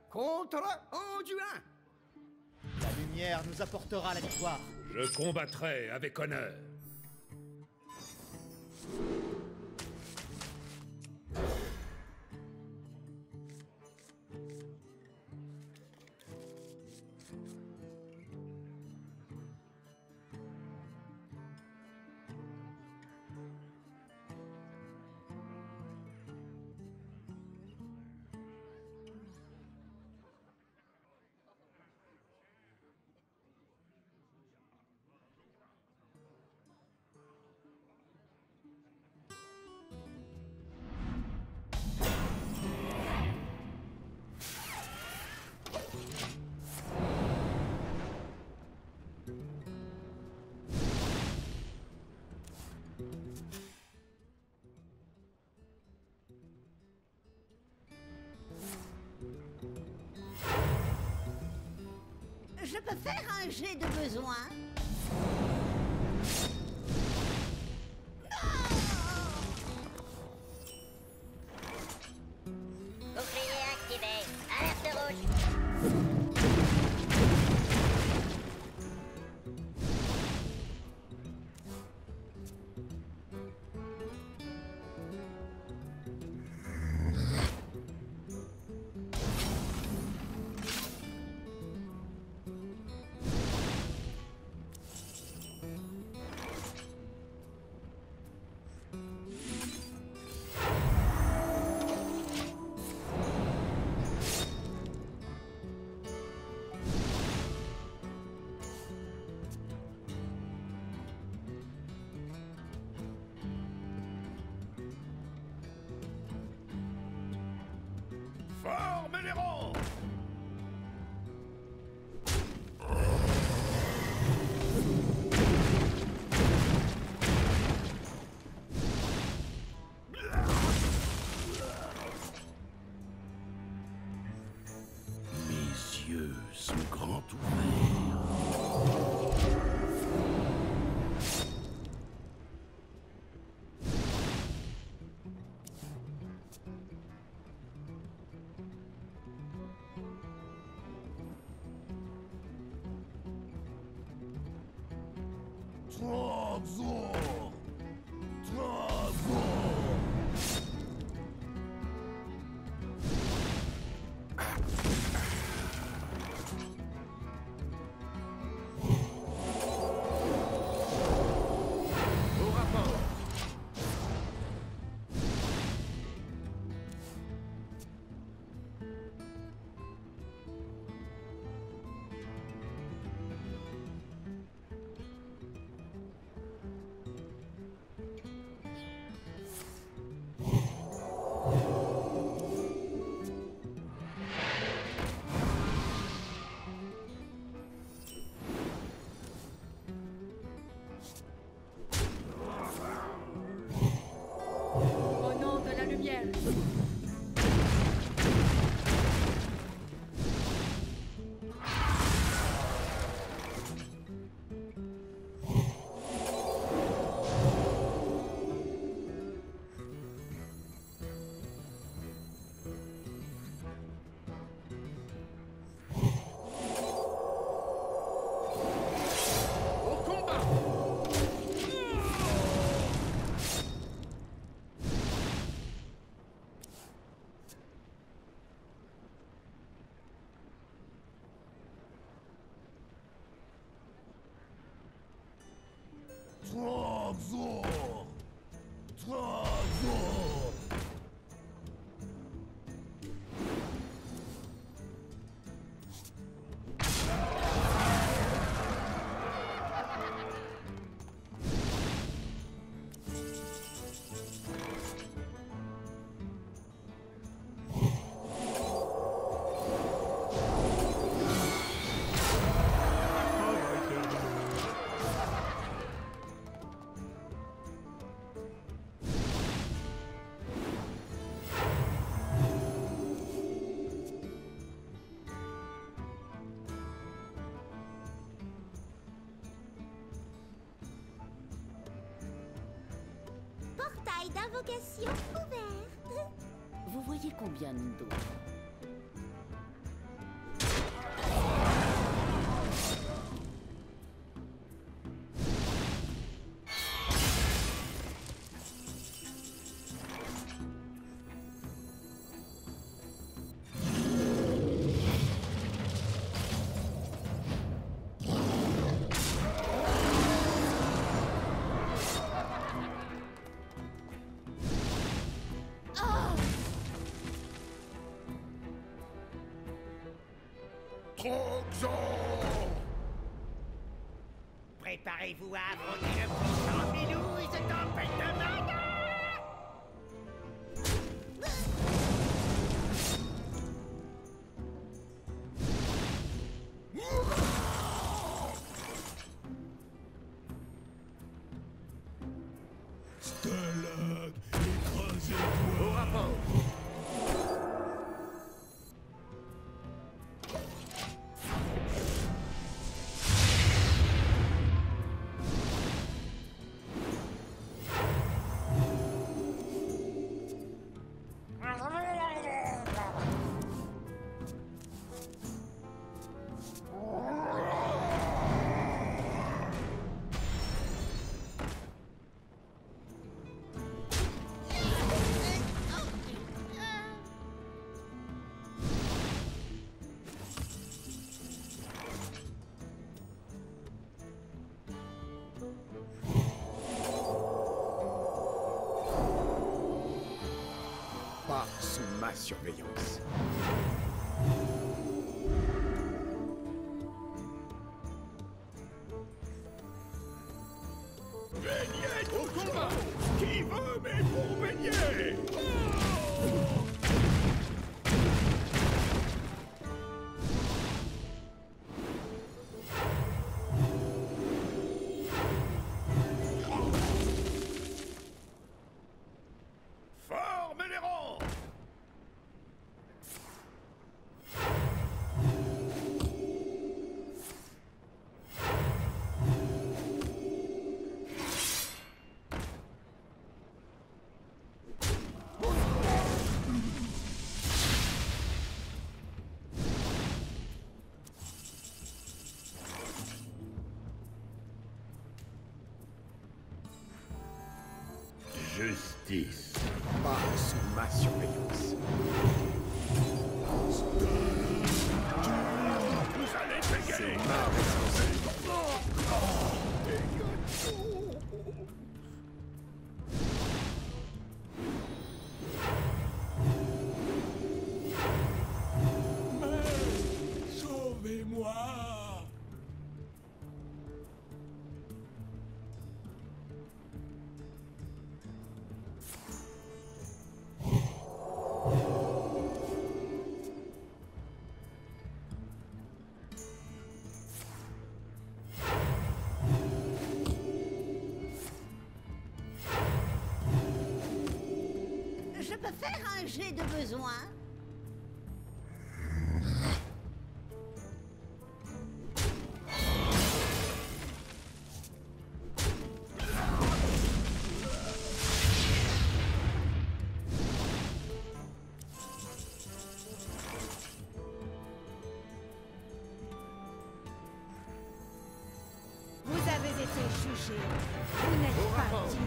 contre Anduin. La lumière nous apportera la victoire. Je combattrai avec honneur. Je peux faire un jet de besoin? Bouclier activé. Alerte rouge. Forme les rangs! Mes yeux sont grands ouverts. Trabzon! Trabzon! Au rapport! Au nom de la lumière. Au combat! Trabzon! Trabzon! Portail d'invocation ouvert. Vous voyez combien de dos? Troxor! Préparez-vous à affronter le puissant Milouz de tempête de mana! Stalag, écrasez-toi. Au rapport! Pas sous ma surveillance. Beignets au combat! Qui veut mes bons beignets? Formez les rangs! Justice. Pas sous ma surveillance. Vous allez payer! Ma responsabilité. Sauvez-moi. Je peux faire un jet de besoin? Vous avez été jugé. Vous n'êtes pas digne.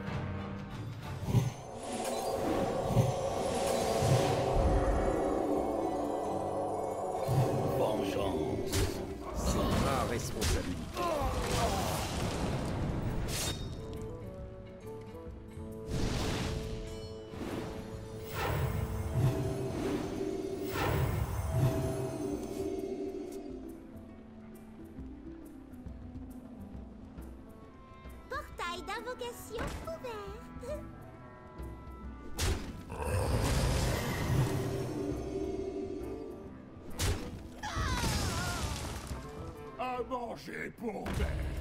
Vengeance. C'est ma responsabilité. Portail d'invocation ouverte. À manger pour bête!